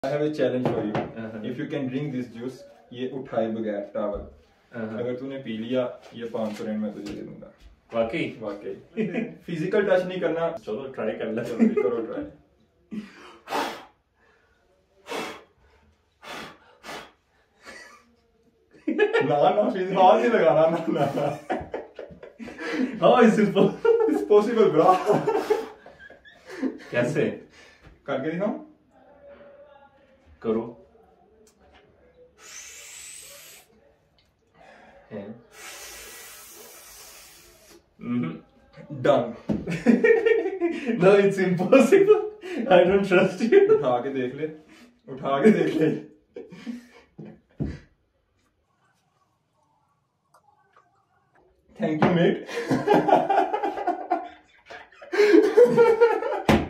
I have a challenge for you. If you can drink this juice, ये उठाए बगैर towel, अगर तूने पी लिया, ये 500 रन मैं तुझे दे दूंगा। वाकई वाकई फिजिकल टच नहीं करना। चलो ट्राई कर ले। चलो करो ट्राई। ना फिर हाथ नहीं लगाना ना। How is it It's possible bro। कैसे करके दिखाओ। करो। Done। No, it's impossible. I don't trust you. उठा के देख ले, उठा के देख ले। Thank you mate।